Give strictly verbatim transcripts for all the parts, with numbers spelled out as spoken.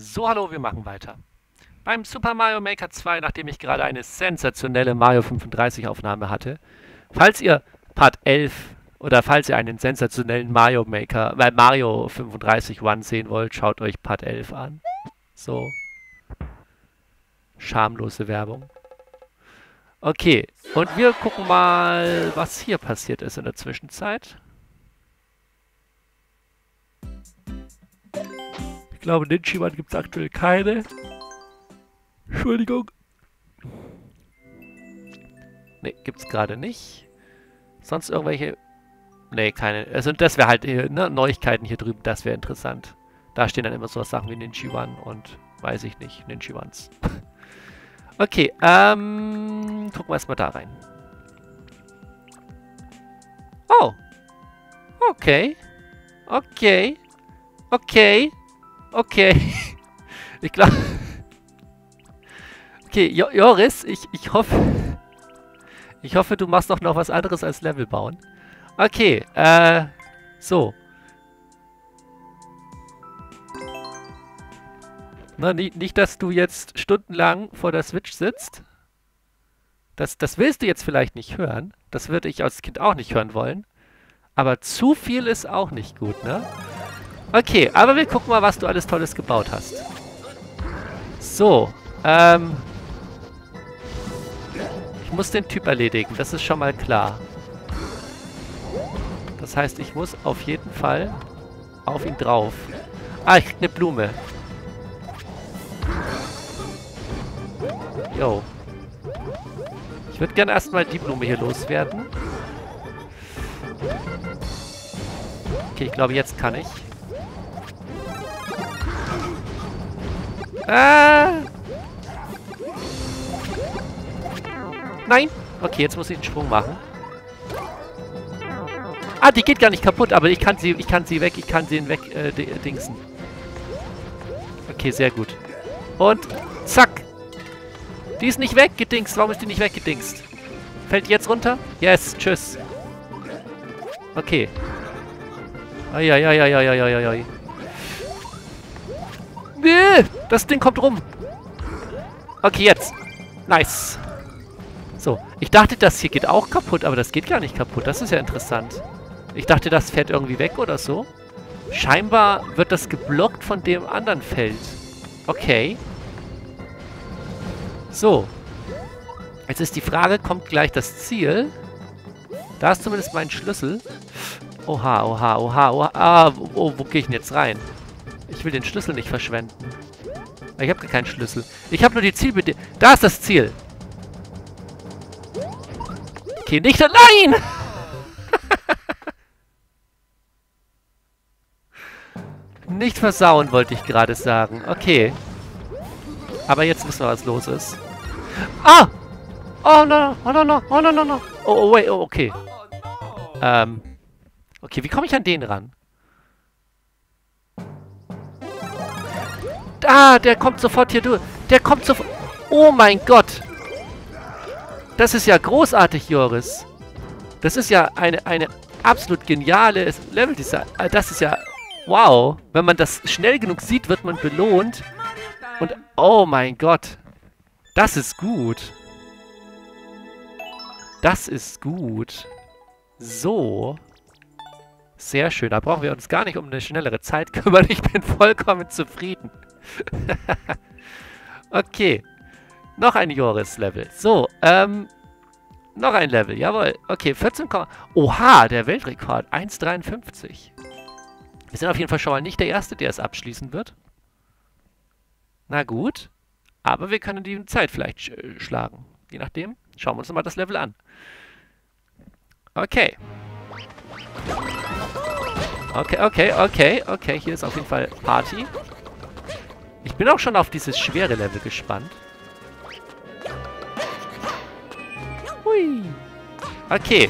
So, hallo, wir machen weiter. Beim Super Mario Maker zwei, nachdem ich gerade eine sensationelle Mario fünfunddreißig Aufnahme hatte. Falls ihr Part elf oder falls ihr einen sensationellen Mario Maker, äh, Mario fünfunddreißig Run sehen wollt, schaut euch Part elf an. So. Schamlose Werbung. Okay, und wir gucken mal, was hier passiert ist in der Zwischenzeit. Ich glaube, Ninjiman gibt es aktuell keine. Entschuldigung. Ne, gibt's gerade nicht. Sonst irgendwelche... Ne, keine. Also das wäre halt hier, ne, Neuigkeiten hier drüben, das wäre interessant. Da stehen dann immer so Sachen wie Ninjiman und weiß ich nicht, Ninjimans. Okay, ähm... gucken wir erstmal da rein. Oh. Okay. Okay. Okay. Okay. Ich glaube... Okay, jo Joris, ich, ich hoffe... Ich hoffe, du machst doch noch was anderes als Level bauen. Okay, äh... So. Na, nicht, nicht, dass du jetzt stundenlang vor der Switch sitzt. Das, das willst du jetzt vielleicht nicht hören. Das würde ich als Kind auch nicht hören wollen. Aber zu viel ist auch nicht gut, ne? Okay, aber wir gucken mal, was du alles Tolles gebaut hast. So, ähm... ich muss den Typ erledigen, das ist schon mal klar. Das heißt, ich muss auf jeden Fall auf ihn drauf. Ah, ich krieg eine Blume. Jo. Ich würde gerne erstmal die Blume hier loswerden. Okay, ich glaube, jetzt kann ich. Ah! Nein! Okay, jetzt muss ich einen Sprung machen. Ah, die geht gar nicht kaputt, aber ich kann sie, ich kann sie weg, ich kann sie weg, äh, dingsen. Okay, sehr gut. Und zack! Die ist nicht weggedingst. Warum ist die nicht weggedingst? Fällt die jetzt runter? Yes, tschüss. Okay. Eieieiei. Nee, das Ding kommt rum. Okay, jetzt. Nice. So, ich dachte, das hier geht auch kaputt, aber das geht gar nicht kaputt. Das ist ja interessant. Ich dachte, das fährt irgendwie weg oder so. Scheinbar wird das geblockt von dem anderen Feld. Okay. So. Jetzt ist die Frage, kommt gleich das Ziel? Da ist zumindest mein Schlüssel. Oha, oha, oha, oha. Ah, wo, wo, wo gehe ich denn jetzt rein? Ich will den Schlüssel nicht verschwenden. Ich habe gar keinen Schlüssel. Ich habe nur die Zielbedingungen. Da ist das Ziel. Okay, nicht... Nein! Nicht versauen, wollte ich gerade sagen. Okay. Aber jetzt wissen wir, was los ist. Ah! Oh, no, no, no, no, oh, no, no, no. Oh, oh, wait, oh, okay. Ähm. Okay, wie komme ich an den ran? Ah, der kommt sofort hier durch. Der kommt sofort... Oh mein Gott! Das ist ja großartig, Joris. Das ist ja eine, eine absolut geniale Leveldesign. Das ist ja... Wow. Wenn man das schnell genug sieht, wird man belohnt. Und... Oh mein Gott. Das ist gut. Das ist gut. So. Sehr schön. Da brauchen wir uns gar nicht um eine schnellere Zeit kümmern. Ich bin vollkommen zufrieden. Okay. Noch ein Joris-Level. So, ähm... noch ein Level, jawohl. Okay, vierzehn. Oha, der Weltrekord. eins Komma dreiundfünfzig. Wir sind auf jeden Fall schon mal nicht der Erste, der es abschließen wird. Na gut. Aber wir können die Zeit vielleicht sch schlagen. Je nachdem. Schauen wir uns mal das Level an. Okay. Okay, okay, okay, okay. Hier ist auf jeden Fall Party. Ich bin auch schon auf dieses schwere Level gespannt. Hui. Okay.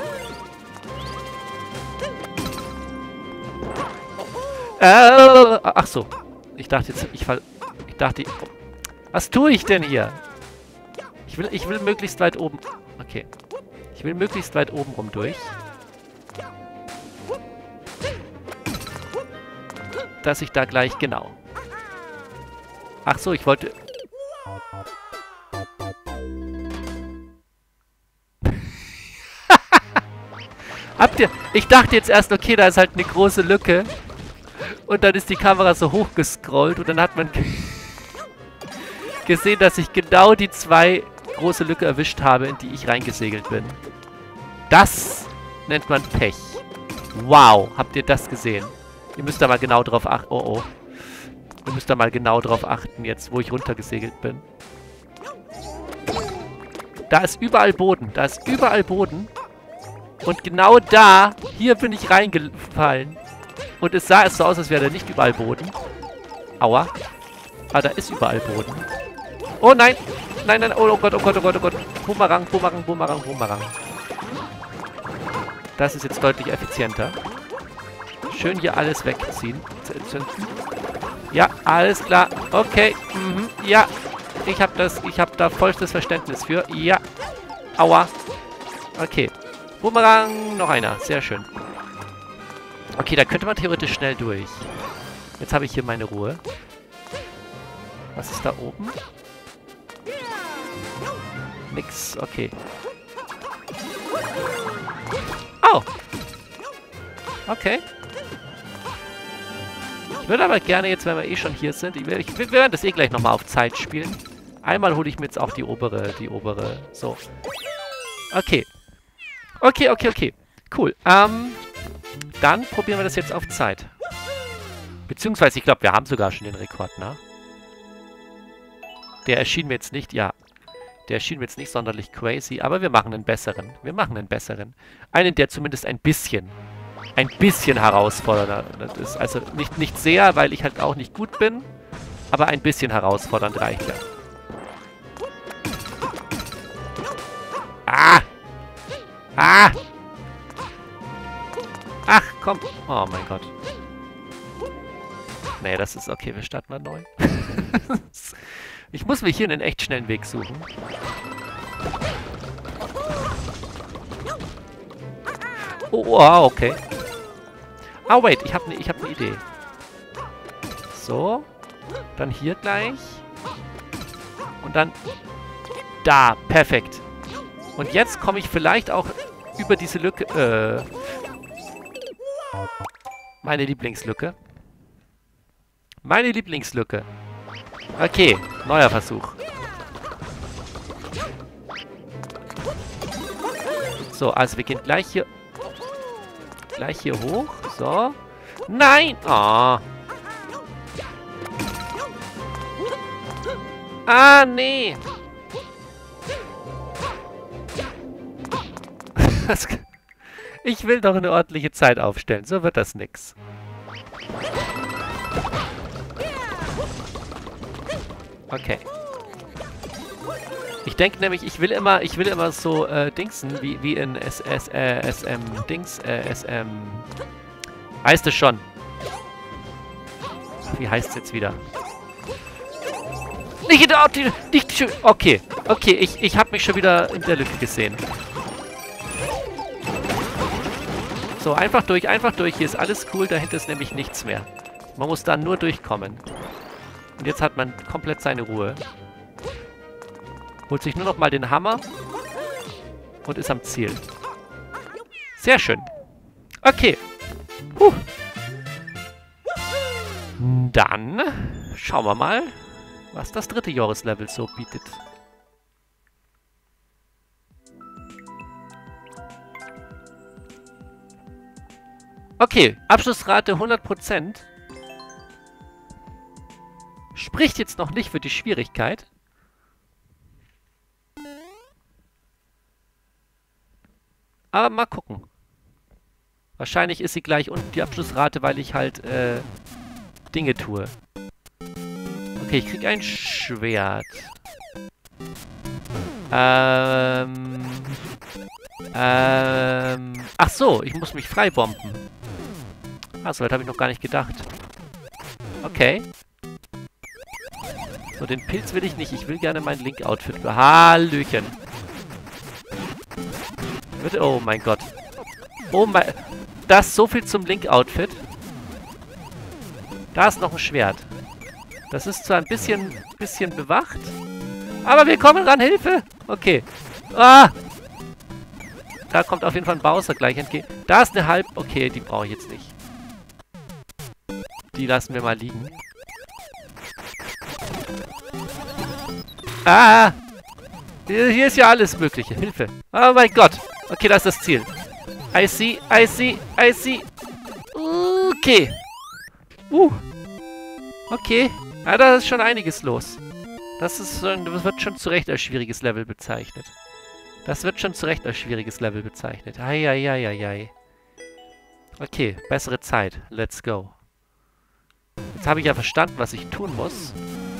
Äh, ach so. Ich dachte jetzt, ich fall... Ich dachte... Oh. Was tue ich denn hier? Ich will, ich will möglichst weit oben... Okay. Ich will möglichst weit oben rum durch. Dass ich da gleich... Genau. Ach so, ich wollte... Habt ihr... Ich dachte jetzt erst, okay, da ist halt eine große Lücke. Und dann ist die Kamera so hoch gescrollt und dann hat man gesehen, dass ich genau die zwei große Lücke erwischt habe, in die ich reingesegelt bin. Das nennt man Pech. Wow, habt ihr das gesehen? Ihr müsst da mal genau drauf achten. Oh oh. Ihr müsst da mal genau drauf achten, jetzt, wo ich runtergesegelt bin. Da ist überall Boden. Da ist überall Boden. Und genau da, hier bin ich reingefallen. Und es sah es so aus, als wäre da nicht überall Boden. Aua. Aber da ist überall Boden. Oh nein. Nein, nein. Oh, oh Gott, oh Gott, oh Gott, oh Gott. Boomerang, Boomerang, Boomerang, Boomerang. Das ist jetzt deutlich effizienter. Schön hier alles wegziehen. Ja, alles klar. Okay. Mhm. Ja. Ich habe das, ich habe da vollstes Verständnis für. Ja. Aua. Okay. Boomerang. Noch einer. Sehr schön. Okay, da könnte man theoretisch schnell durch. Jetzt habe ich hier meine Ruhe. Was ist da oben? Nix. Okay. Oh. Okay. Ich würde aber gerne jetzt, wenn wir eh schon hier sind, ich will, ich, wir werden das eh gleich nochmal auf Zeit spielen. Einmal hole ich mir jetzt auch die obere, die obere, so. Okay. Okay, okay, okay. Cool. Ähm, dann probieren wir das jetzt auf Zeit. Beziehungsweise, ich glaube, wir haben sogar schon den Rekord, ne? Der erschien mir jetzt nicht, ja. Der erschien mir jetzt nicht sonderlich crazy, aber wir machen einen besseren. Wir machen einen besseren. Einen, der zumindest ein bisschen, ein bisschen herausfordernd ist. Also nicht, nicht sehr, weil ich halt auch nicht gut bin, aber ein bisschen herausfordernd reicht ja. Ah! Ah! Ach, komm. Oh mein Gott. Nee, das ist okay. Wir starten mal neu. Ich muss mir hier einen echt schnellen Weg suchen. Oh, wow, okay. Ah, wait. Ich habe eine ich hab ne Idee. So. Dann hier gleich. Und dann da. Perfekt. Und jetzt komme ich vielleicht auch über diese Lücke. Äh, meine Lieblingslücke. Meine Lieblingslücke. Okay, neuer Versuch. So, also wir gehen gleich hier... Gleich hier hoch. So. Nein! Oh. Ah, nee. Ich will doch eine ordentliche Zeit aufstellen. So wird das nix. Okay. Ich denke nämlich, ich will immer, ich will immer so äh, Dingsen, wie, wie in S S, äh, S M Dings, äh, S M... Heißt es schon. Wie heißt es jetzt wieder? Nicht in der Optik, nicht schön. Okay, okay, ich, ich habe mich schon wieder in der Lücke gesehen. So, einfach durch, einfach durch. Hier ist alles cool, dahinter ist nämlich nichts mehr. Man muss da nur durchkommen. Und jetzt hat man komplett seine Ruhe. Holt sich nur noch mal den Hammer. Und ist am Ziel. Sehr schön. Okay. Puh. Dann schauen wir mal, was das dritte Joris-Level so bietet. Okay, Abschlussrate hundert Prozent. Spricht jetzt noch nicht für die Schwierigkeit. Aber mal gucken. Wahrscheinlich ist sie gleich unten die Abschlussrate, weil ich halt äh, Dinge tue. Okay, ich krieg ein Schwert. Ähm... Ähm... Ach so, ich muss mich freibomben. Ah, so weit habe ich noch gar nicht gedacht. Okay. So, den Pilz will ich nicht. Ich will gerne mein Link-Outfit. Hallöchen. Bitte, oh mein Gott. Oh mein... Das so viel zum Link-Outfit. Da ist noch ein Schwert. Das ist zwar ein bisschen, bisschen bewacht, aber wir kommen ran. Hilfe! Okay. Ah! Da kommt auf jeden Fall ein Bowser gleich entgegen. Da ist eine Halb... Okay, die brauche ich jetzt nicht. Die lassen wir mal liegen. Ah! Hier ist ja alles Mögliche. Hilfe. Oh mein Gott. Okay, das ist das Ziel. I see, I see, I see. Okay. Uh. Okay. Ja, da ist schon einiges los. Das ist schon, das wird schon zu Recht als schwieriges Level bezeichnet. Das wird schon zu Recht als schwieriges Level bezeichnet. Eieieiei. Okay, bessere Zeit. Let's go. Jetzt habe ich ja verstanden, was ich tun muss.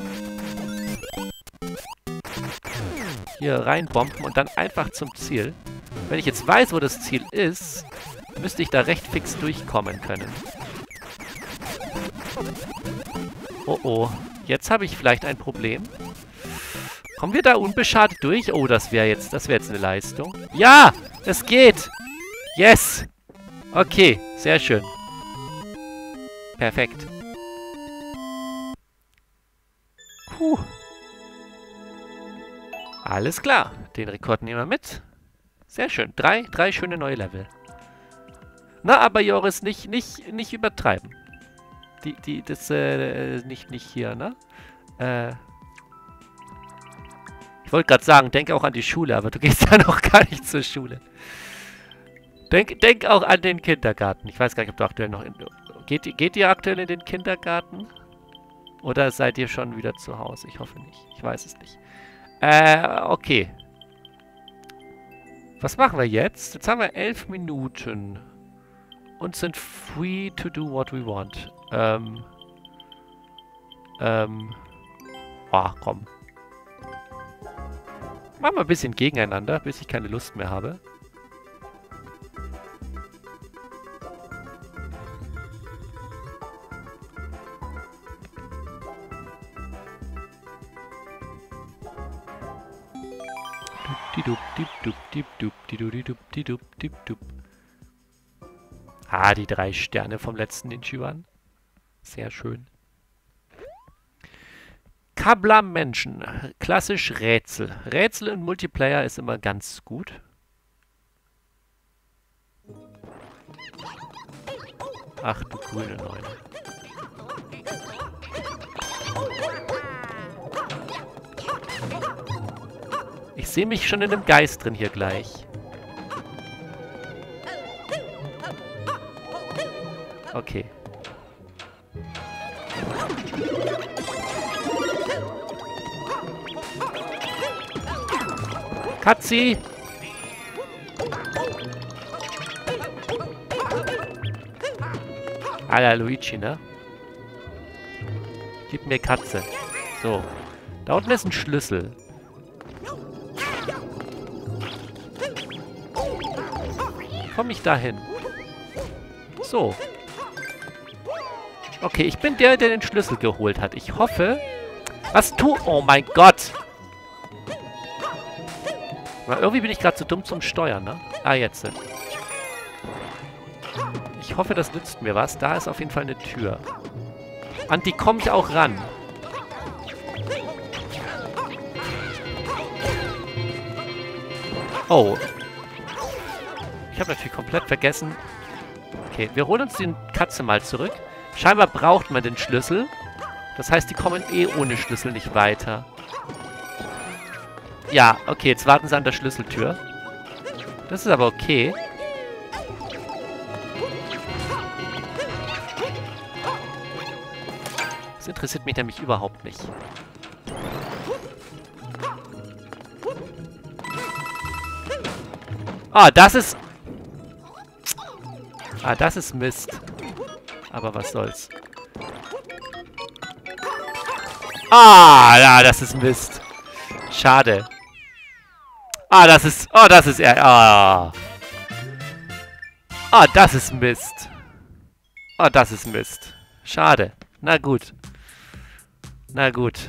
Hier reinbomben und dann einfach zum Ziel. Wenn ich jetzt weiß, wo das Ziel ist, müsste ich da recht fix durchkommen können. Oh oh. Jetzt habe ich vielleicht ein Problem. Kommen wir da unbeschadet durch? Oh, das wäre jetzt, das wäre jetzt eine Leistung. Ja, es geht. Yes. Okay, sehr schön. Perfekt. Puh. Alles klar. Den Rekord nehmen wir mit. Sehr schön. Drei, drei schöne neue Level. Na, aber Joris, nicht, nicht, nicht übertreiben. Die, die, das, äh, nicht, nicht hier, ne? Äh. Ich wollte gerade sagen, denk auch an die Schule, aber du gehst ja noch gar nicht zur Schule. Denk, denk auch an den Kindergarten. Ich weiß gar nicht, ob du aktuell noch in... Geht, geht ihr aktuell in den Kindergarten? Oder seid ihr schon wieder zu Hause? Ich hoffe nicht. Ich weiß es nicht. Äh, okay. Was machen wir jetzt? Jetzt haben wir elf Minuten. Und sind free to do what we want. Ähm. Ähm. Ah, komm. Machen wir ein bisschen gegeneinander, bis ich keine Lust mehr habe. Ah, die drei Sterne vom letzten Ninjuan. Sehr schön. Kablam Menschen. Klassisch Rätsel. Rätsel in Multiplayer ist immer ganz gut. Ach du grüne Neune. Ich sehe mich schon in einem Geist drin hier gleich. Okay. Katzi! Alter, Luigi, ne? Gib mir Katze. So. Da unten ist ein Schlüssel. Komm ich da hin? So. Okay, ich bin der, der den Schlüssel geholt hat. Ich hoffe... Was tu... Oh mein Gott! Na, irgendwie bin ich gerade zu dumm zum Steuern, ne? Ah, jetzt. Ich hoffe, das nützt mir was. Da ist auf jeden Fall eine Tür. An die komme ich auch ran. Oh. Ich habe natürlich komplett vergessen. Okay, wir holen uns die Katze mal zurück. Scheinbar braucht man den Schlüssel. Das heißt, die kommen eh ohne Schlüssel nicht weiter. Ja, okay, jetzt warten sie an der Schlüsseltür. Das ist aber okay. Das interessiert mich nämlich überhaupt nicht. Ah, das ist... Ah, das ist Mist. Aber was soll's. Ah, ja, das ist Mist. Schade. Ah, das ist... Oh, das ist... Ah, ah, das ist Mist. Oh, das ist Mist. Schade. Na gut. Na gut.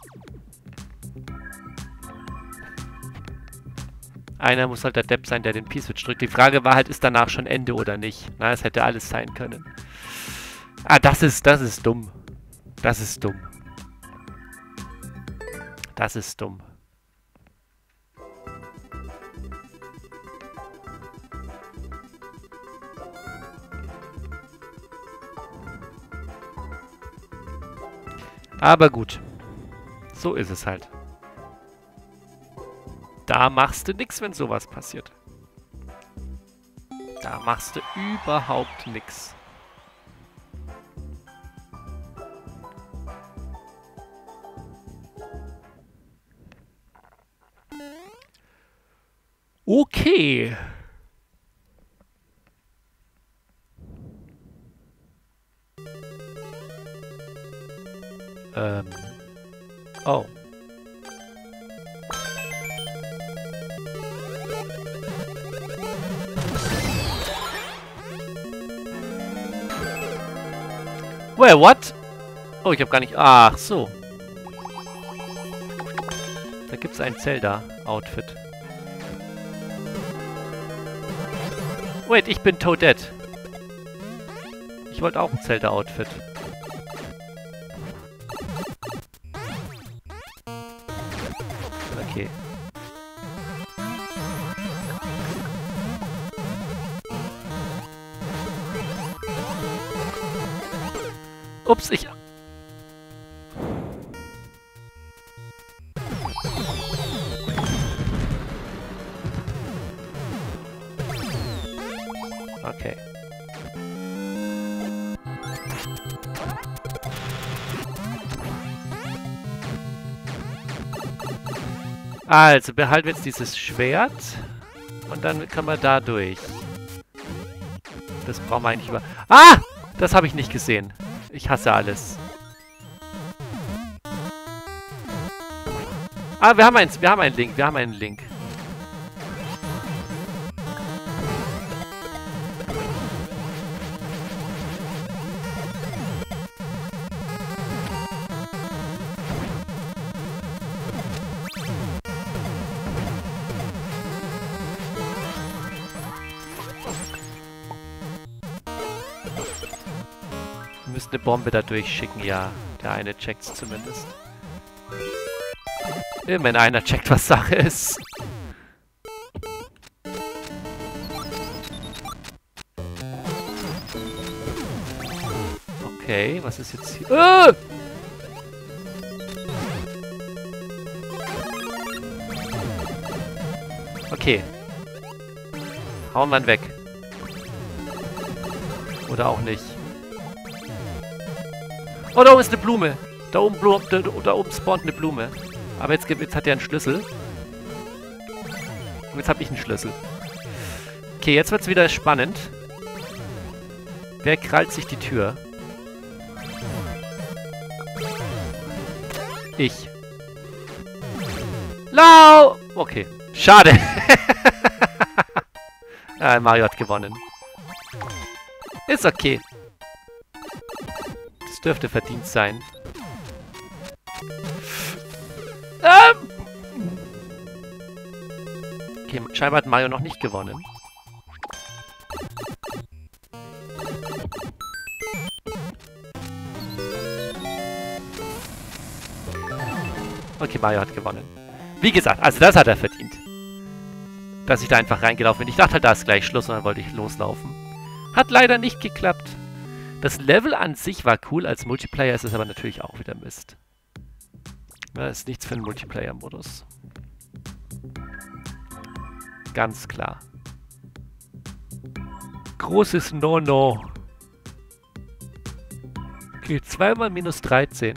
Einer muss halt der Depp sein, der den P-Switch drückt. Die Frage war halt, ist danach schon Ende oder nicht? Na, es hätte alles sein können. Ah, das ist, das ist dumm. Das ist dumm. Das ist dumm. Aber gut. So ist es halt. Da machst du nix, wenn sowas passiert. Da machst du überhaupt nix. Okay. Ähm. Oh. Wait, what? Oh, ich habe gar nicht... Ach so. Da gibt's ein Zelda-Outfit. Wait, ich bin Toadette. Ich wollte auch ein Zelda-Outfit. Okay. Ups, ich... Okay. Also, behalten wir jetzt dieses Schwert. Und dann können wir da durch. Das brauchen wir eigentlich über... Ah! Das habe ich nicht gesehen. Ich hasse alles. Ah, wir haben eins. Wir haben einen Link. Wir haben einen Link. Wir müssen eine Bombe da durchschicken, ja. Der eine checkt's zumindest. Immerhin einer checkt, was Sache ist. Okay, was ist jetzt hier? Ah! Okay. Hauen wir ihn weg. Oder auch nicht. Oh, da oben ist eine Blume. Da oben, Blume, da, da oben spawnt eine Blume. Aber jetzt, jetzt hat er einen Schlüssel. Und jetzt habe ich einen Schlüssel. Okay, jetzt wird's wieder spannend. Wer krallt sich die Tür? Ich. Lau! Okay. Schade. Ah, Mario hat gewonnen. Ist okay. Das dürfte verdient sein. Ähm. Okay, scheinbar hat Mario noch nicht gewonnen. Okay, Mario hat gewonnen. Wie gesagt, also das hat er verdient. Dass ich da einfach reingelaufen bin. Ich dachte halt, da ist gleich Schluss und dann wollte ich loslaufen. Hat leider nicht geklappt. Das Level an sich war cool, als Multiplayer ist es aber natürlich auch wieder Mist. Das ist nichts für einen Multiplayer-Modus. Ganz klar. Großes No-No. Okay, zweimal minus dreizehn.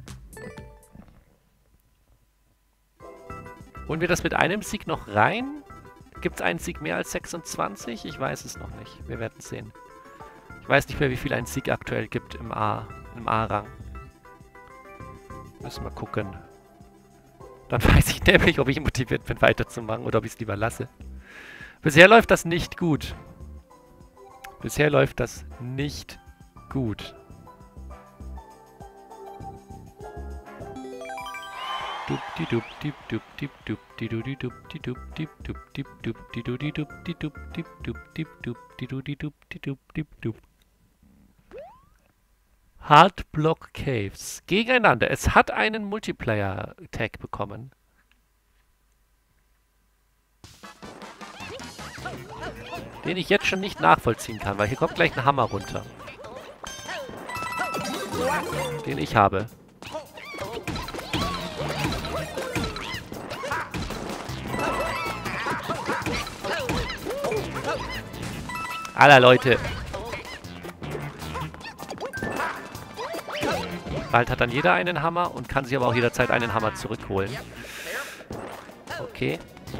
Holen wir das mit einem Sieg noch rein? Gibt es einen Sieg mehr als sechsundzwanzig? Ich weiß es noch nicht. Wir werden sehen. Ich weiß nicht mehr, wie viel ein Sieg aktuell gibt im A, im A-Rang. Müssen wir gucken. Dann weiß ich nämlich, ob ich motiviert bin, weiterzumachen oder ob ich es lieber lasse. Bisher läuft das nicht gut. Bisher läuft das nicht gut. Hard Block Caves. Gegeneinander. Es hat einen Multiplayer-Tag bekommen. Den ich jetzt schon nicht nachvollziehen kann, weil hier kommt gleich ein Hammer runter. Den ich habe. Aller Leute. Bald hat dann jeder einen Hammer und kann sich aber auch jederzeit einen Hammer zurückholen. Okay.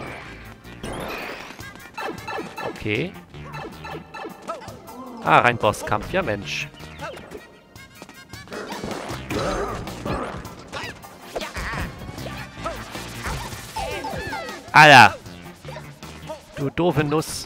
Okay. Ah, rein Bosskampf. Ja, Mensch. Alter. Du doofe Nuss.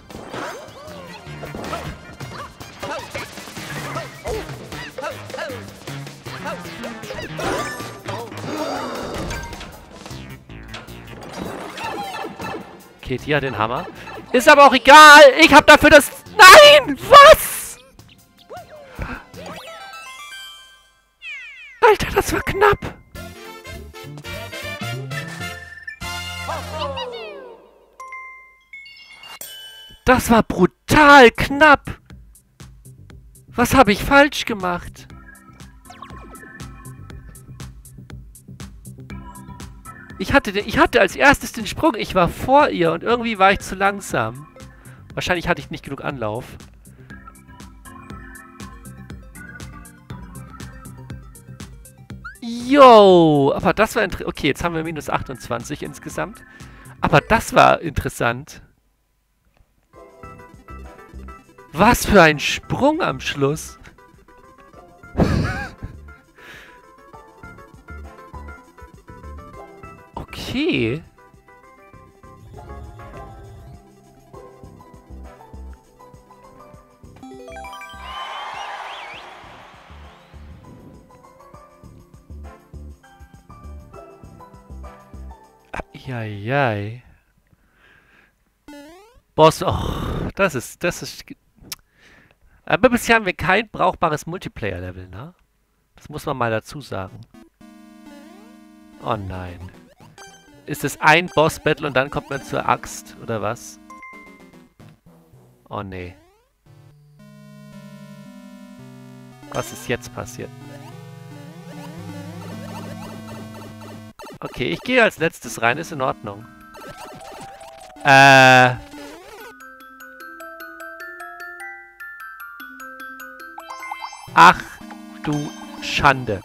Okay, die hat den Hammer. Ist aber auch egal. Ich hab dafür das... Nein! Was? Alter, das war knapp. Das war brutal knapp. Was habe ich falsch gemacht? Ich hatte, den, ich hatte als erstes den Sprung. Ich war vor ihr und irgendwie war ich zu langsam. Wahrscheinlich hatte ich nicht genug Anlauf. Yo! Aber das war interessant. Okay, jetzt haben wir minus achtundzwanzig insgesamt. Aber das war interessant. Was für ein Sprung am Schluss. Okay. Eieiei. Boss, oh, das ist, das ist... Aber bisher haben wir kein brauchbares Multiplayer-Level, ne? Das muss man mal dazu sagen. Oh nein. Ist es ein Boss-Battle und dann kommt man zur Axt, oder was? Oh nee. Was ist jetzt passiert? Okay, ich gehe als letztes rein, ist in Ordnung. Äh... Ach, du Schande.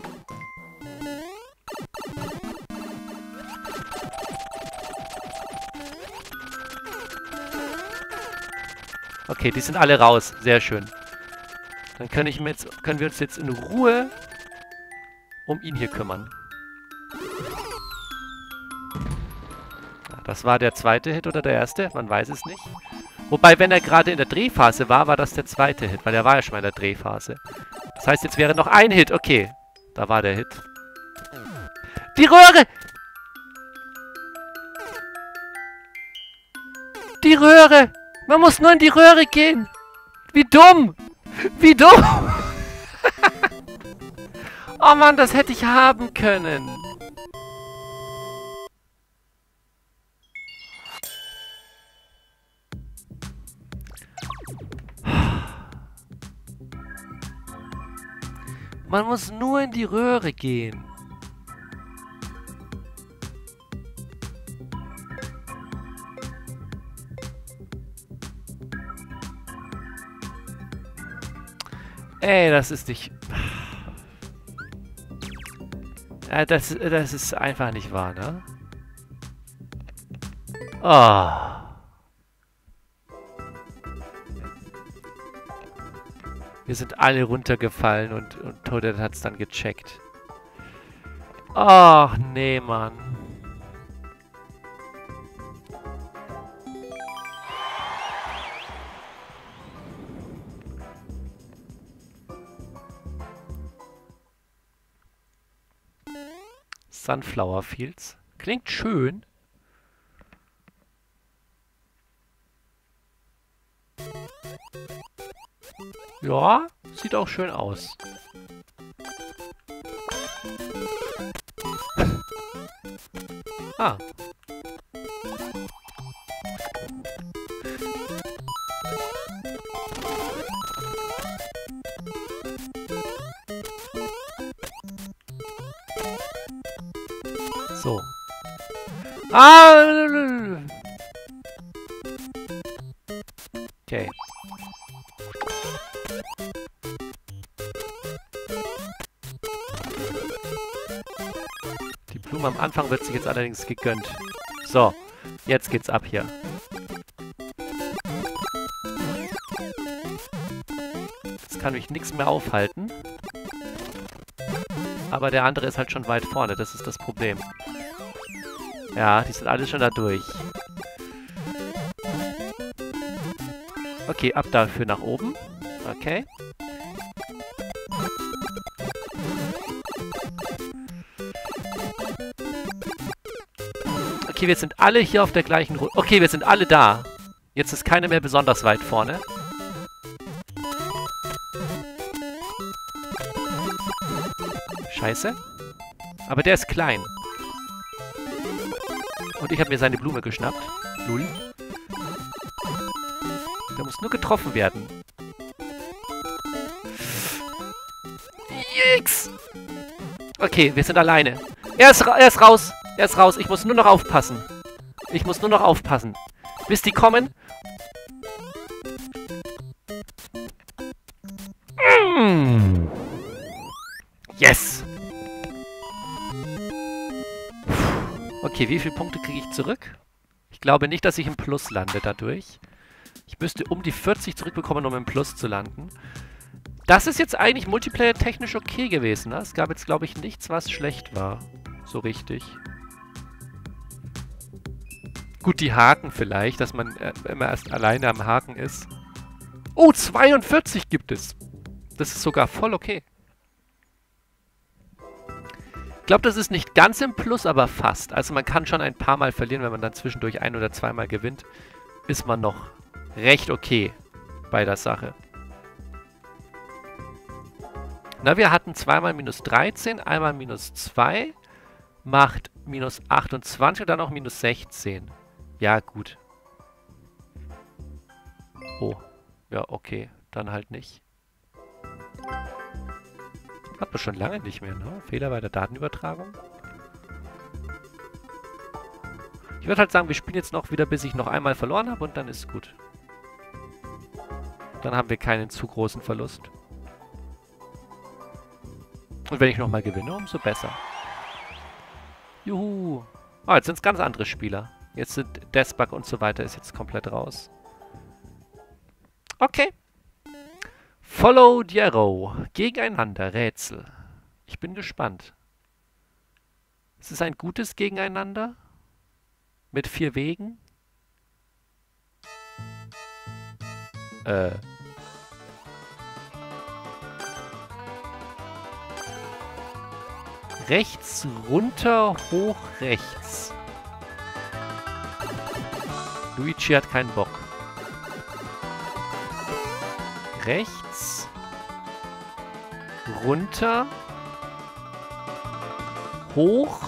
Okay, die sind alle raus. Sehr schön. Dann können, ich mir jetzt, können wir uns jetzt in Ruhe um ihn hier kümmern. Das war der zweite Hit oder der erste? Man weiß es nicht. Wobei, wenn er gerade in der Drehphase war, war das der zweite Hit, weil er war ja schon mal in der Drehphase. Das heißt, jetzt wäre noch ein Hit. Okay, da war der Hit. Die Röhre! Die Röhre! Man muss nur in die Röhre gehen! Wie dumm! Wie dumm! Oh Mann, das hätte ich haben können. Man muss nur in die Röhre gehen. Ey, das ist nicht... Ja, das, das ist einfach nicht wahr, ne? Oh. Wir sind alle runtergefallen und, und Toadette hat es dann gecheckt. Ach, nee, Mann. Sunflower Fields. Klingt schön. Ja, sieht auch schön aus. Ah. So. Ah! Okay. Die Blume am Anfang wird sich jetzt allerdings gegönnt. So, jetzt geht's ab hier. Jetzt kann mich nichts mehr aufhalten. Aber der andere ist halt schon weit vorne, das ist das Problem. Ja, die sind alle schon da durch. Okay, ab dafür nach oben. Okay. Okay, wir sind alle hier auf der gleichen Runde. Okay, wir sind alle da. Jetzt ist keiner mehr besonders weit vorne. Scheiße. Aber der ist klein. Und ich habe mir seine Blume geschnappt. Lul. Der muss nur getroffen werden. Jix! Okay, wir sind alleine. Er ist, er ist raus. Er ist raus. Ich muss nur noch aufpassen. Ich muss nur noch aufpassen. Bis die kommen. Mm. Yes! Okay, wie viele Punkte kriege ich zurück? Ich glaube nicht, dass ich im Plus lande dadurch. Ich müsste um die vierzig zurückbekommen, um im Plus zu landen. Das ist jetzt eigentlich multiplayer-technisch okay gewesen. Ne? Es gab jetzt, glaube ich, nichts, was schlecht war. So richtig. Gut, die Haken vielleicht, dass man äh, immer erst alleine am Haken ist. Oh, zweiundvierzig gibt es. Das ist sogar voll okay. Ich glaube, das ist nicht ganz im Plus, aber fast. Also man kann schon ein paar Mal verlieren, wenn man dann zwischendurch ein- oder zweimal gewinnt. Ist man noch recht okay bei der Sache. Na, wir hatten zweimal minus dreizehn, einmal minus zwei, macht minus achtundzwanzig und dann auch minus sechzehn. Ja, gut. Oh, ja, okay. Dann halt nicht. Hat man schon lange nicht mehr, ne? Fehler bei der Datenübertragung. Ich würde halt sagen, wir spielen jetzt noch wieder, bis ich noch einmal verloren habe und dann ist gut. Dann haben wir keinen zu großen Verlust. Und wenn ich nochmal gewinne, umso besser. Juhu. Oh, jetzt sind es ganz andere Spieler. Jetzt sind Deathbug und so weiter ist jetzt komplett raus. Okay. Follow the Arrow. Gegeneinander. Rätsel. Ich bin gespannt. Ist es ein gutes Gegeneinander? Mit vier Wegen? Äh. Rechts, runter, hoch, rechts. Luigi hat keinen Bock. Rechts. Runter. Hoch.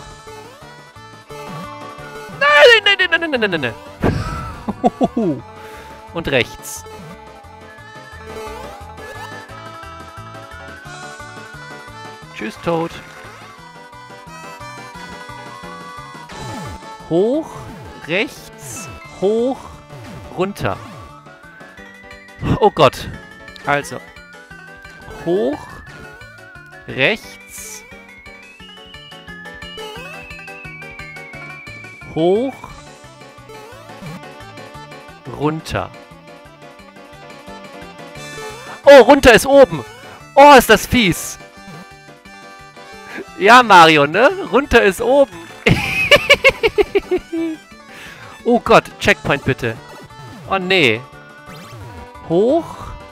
Nein, nein, nein, nein, nein, nein, nein, nein. Und rechts. Tschüss, Toad. Hoch, rechts, hoch, runter. Oh Gott. Also. Hoch, rechts, hoch, runter. Oh, runter ist oben. Oh, ist das fies. Ja, Mario, ne? Runter ist oben. Oh Gott, Checkpoint bitte. Oh nee. Hoch.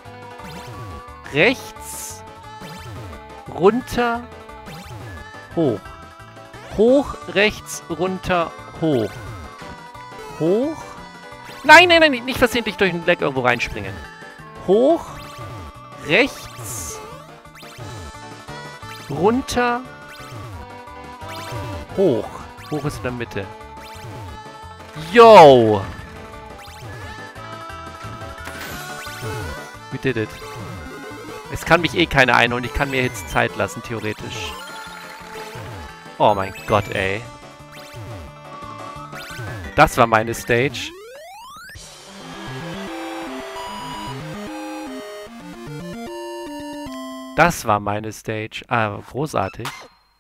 Rechts. Runter. Hoch. Hoch, rechts, runter, hoch. Hoch. Nein, nein, nein, nicht versehentlich durch ein Leck irgendwo reinspringen. Hoch. Rechts. Runter. Hoch. Hoch ist in der Mitte. Yo! We did it. Es kann mich eh keiner einholen. Ich kann mir jetzt Zeit lassen, theoretisch. Oh mein Gott, ey. Das war meine Stage. Das war meine Stage. Ah, großartig.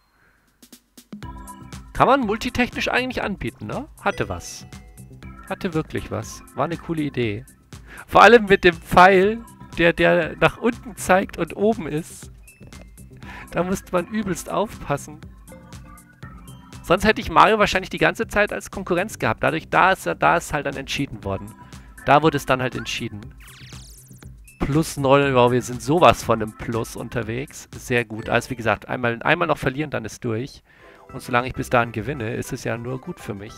Kann man multitechnisch eigentlich anbieten, ne? Hatte was. Hatte wirklich was. War eine coole Idee. Vor allem mit dem Pfeil, der, der nach unten zeigt und oben ist. Da musste man übelst aufpassen. Sonst hätte ich Mario wahrscheinlich die ganze Zeit als Konkurrenz gehabt. Dadurch, da ist, da ist halt dann entschieden worden. Da wurde es dann halt entschieden. Plus neun, wow, wir sind sowas von einem Plus unterwegs. Sehr gut. Also wie gesagt, einmal, einmal noch verlieren, dann ist durch. Und solange ich bis dahin gewinne, ist es ja nur gut für mich.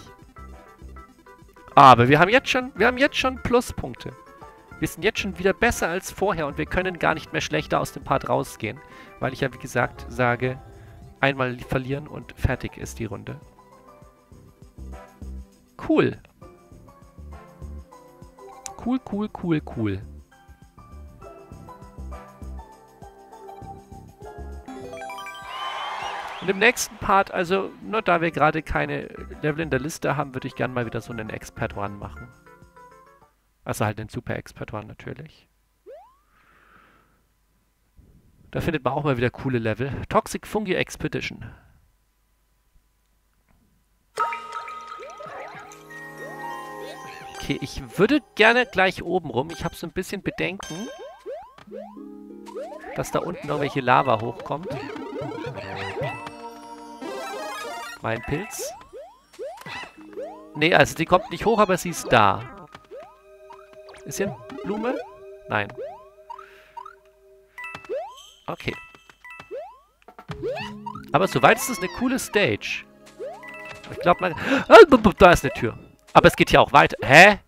Aber wir haben jetzt schon, wir haben jetzt schon Pluspunkte. Wir sind jetzt schon wieder besser als vorher und wir können gar nicht mehr schlechter aus dem Part rausgehen. Weil ich ja, wie gesagt, sage, einmal verlieren und fertig ist die Runde. Cool. Cool, cool, cool, cool. Und im nächsten Part, also, nur da wir gerade keine Level in der Liste haben, würde ich gerne mal wieder so einen Expert One machen. Also halt den Super Expert One natürlich. Da findet man auch mal wieder coole Level. Toxic Fungi Expedition. Okay, ich würde gerne gleich oben rum. Ich habe so ein bisschen Bedenken, dass da unten irgendwelche Lava hochkommt. Mein Pilz. Nee, also die kommt nicht hoch, aber sie ist da. Ist hier eine Blume? Nein. Okay. Aber soweit ist es eine coole Stage. Ich glaube, man... Ah, da ist eine Tür. Aber es geht hier auch weiter. Hä?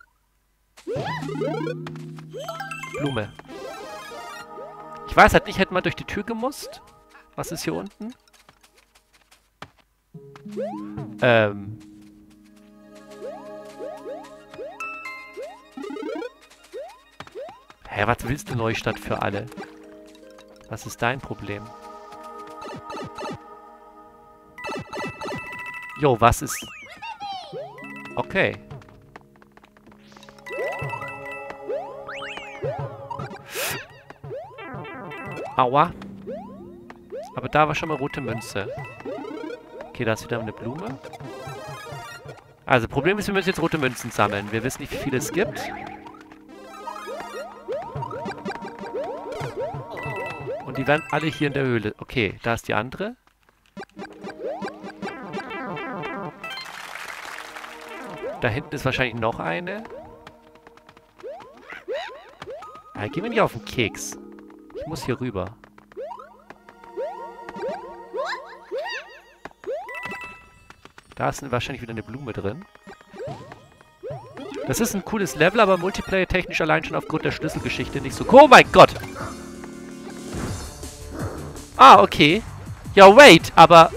Blume. Ich weiß halt nicht, hätte man durch die Tür gemusst? Was ist hier unten? Ähm. Hä, was willst du, Neustadt für alle? Was ist dein Problem? Jo, was ist... Okay. Aua. Aber da war schon mal rote Münze. Okay, da ist wieder eine Blume. Also, Problem ist, wir müssen jetzt rote Münzen sammeln. Wir wissen nicht, wie viele es gibt. Und die werden alle hier in der Höhle. Okay, da ist die andere. Da hinten ist wahrscheinlich noch eine. Ah, gehen wir nicht auf den Keks. Ich muss hier rüber. Da ist wahrscheinlich wieder eine Blume drin. Das ist ein cooles Level, aber Multiplayer-technisch allein schon aufgrund der Schlüsselgeschichte nicht so... Oh mein Gott! Ah, okay. Ja, wait, aber...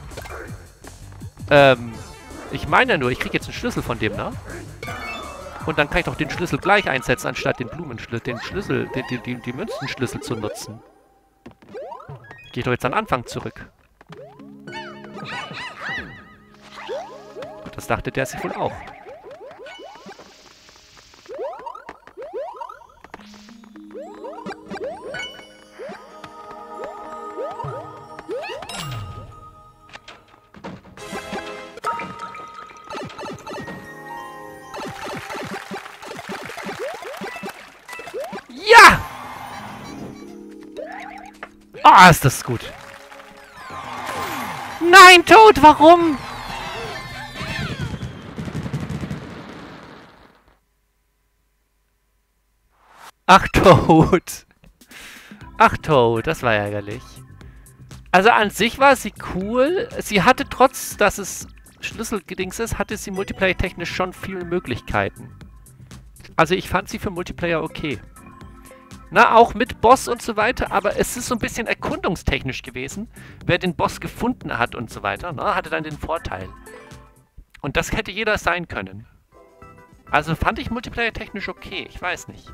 Ähm... Ich meine ja nur, ich kriege jetzt einen Schlüssel von dem, ne? Und dann kann ich doch den Schlüssel gleich einsetzen, anstatt den Blumenschlüssel, den Schlüssel, den, die, die, die Münzenschlüssel zu nutzen. Gehe ich doch jetzt an den Anfang zurück. Das dachte der sich wohl auch. Ja! Ah, oh, ist das gut. Nein, Toad, warum? Ach, Toad. Ach, Toad, das war ärgerlich. Also an sich war sie cool. Sie hatte trotz, dass es Schlüsselgedings ist, hatte sie multiplayer-technisch schon viele Möglichkeiten. Also ich fand sie für Multiplayer okay. Na, auch mit Boss und so weiter, aber es ist so ein bisschen erkundungstechnisch gewesen. Wer den Boss gefunden hat und so weiter, na, hatte dann den Vorteil. Und das hätte jeder sein können. Also fand ich Multiplayer technisch okay. Ich weiß nicht.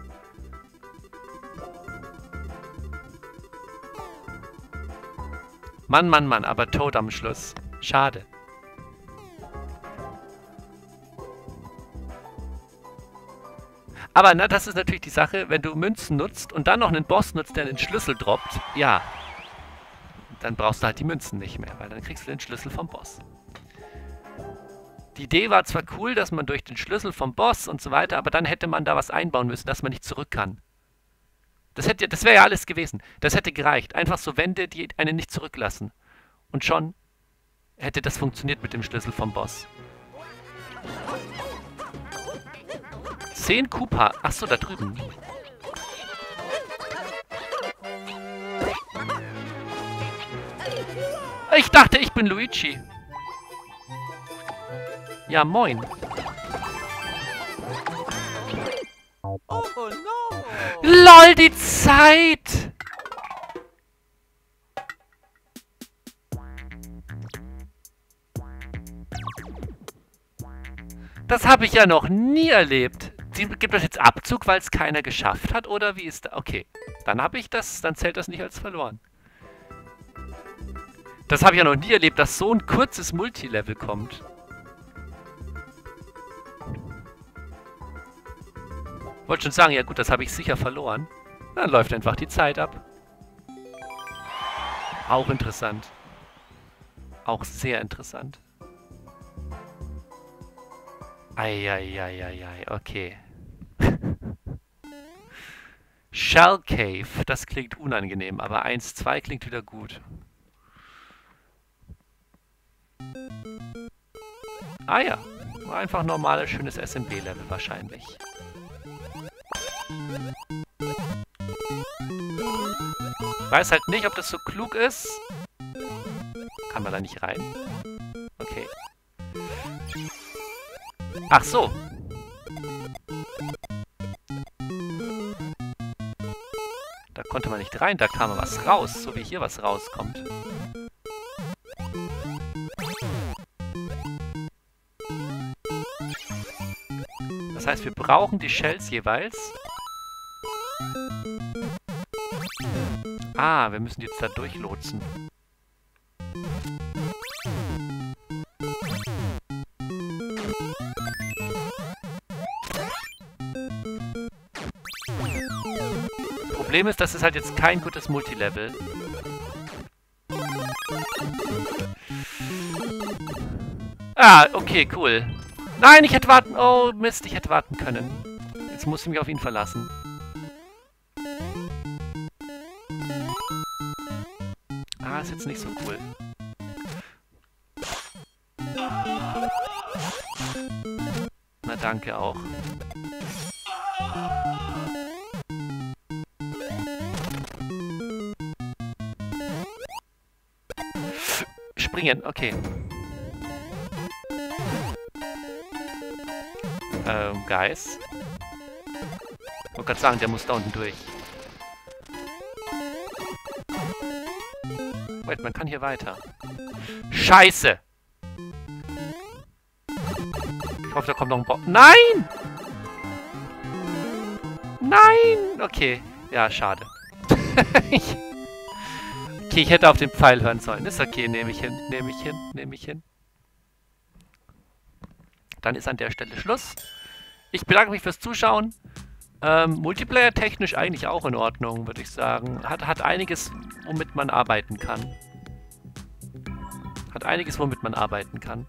Mann, Mann, Mann, aber tot am Schluss. Schade. Aber na, das ist natürlich die Sache, wenn du Münzen nutzt und dann noch einen Boss nutzt, der den Schlüssel droppt, ja, dann brauchst du halt die Münzen nicht mehr, weil dann kriegst du den Schlüssel vom Boss. Die Idee war zwar cool, dass man durch den Schlüssel vom Boss und so weiter, aber dann hätte man da was einbauen müssen, dass man nicht zurück kann. Das hätte, das wäre ja alles gewesen. Das hätte gereicht. Einfach so Wände, die einen nicht zurücklassen. Und schon hätte das funktioniert mit dem Schlüssel vom Boss. Zehn Koopa. Achso, da drüben. Ich dachte, ich bin Luigi. Ja, moin. Oh no! LOL, die Zeit! Das habe ich ja noch nie erlebt. Die gibt das jetzt Abzug, weil es keiner geschafft hat? Oder wie ist da? Okay, dann habe ich das, dann zählt das nicht als verloren. Das habe ich ja noch nie erlebt, dass so ein kurzes Multilevel kommt. Wollte schon sagen, ja gut, das habe ich sicher verloren. Dann läuft einfach die Zeit ab. Auch interessant. Auch sehr interessant. Eieieiei, okay. Shell Cave, das klingt unangenehm, aber eins, zwei klingt wieder gut. Ah ja, einfach normales, schönes S M B-Level wahrscheinlich. Weiß halt nicht, ob das so klug ist. Kann man da nicht rein? Okay. Ach so. Da konnte man nicht rein, da kam was raus, so wie hier was rauskommt. Das heißt, wir brauchen die Shells jeweils. Ah, wir müssen jetzt da durchlotsen. Problem ist, das ist halt jetzt kein gutes Multilevel. Ah, okay, cool. Nein, ich hätte warten... Oh, Mist, ich hätte warten können. Jetzt muss ich mich auf ihn verlassen. Ah, ist jetzt nicht so cool. Na, danke auch. Springen, okay. Ähm, Guys. Ich wollte gerade sagen, der muss da unten durch. Wait, man kann hier weiter. Scheiße! Ich hoffe, da kommt noch ein Boss. Nein! Nein! Okay. Ja, schade. ich okay, ich hätte auf den Pfeil hören sollen. Ist okay, nehme ich hin. Nehme ich hin. Nehme ich hin. Dann ist an der Stelle Schluss. Ich bedanke mich fürs Zuschauen. Ähm, Multiplayer technisch eigentlich auch in Ordnung, würde ich sagen. Hat, hat einiges, womit man arbeiten kann. Hat einiges, womit man arbeiten kann.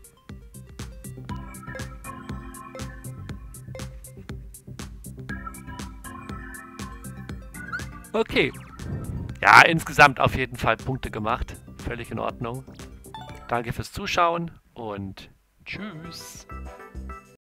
Okay. Ja, insgesamt auf jeden Fall Punkte gemacht. Völlig in Ordnung. Danke fürs Zuschauen und tschüss.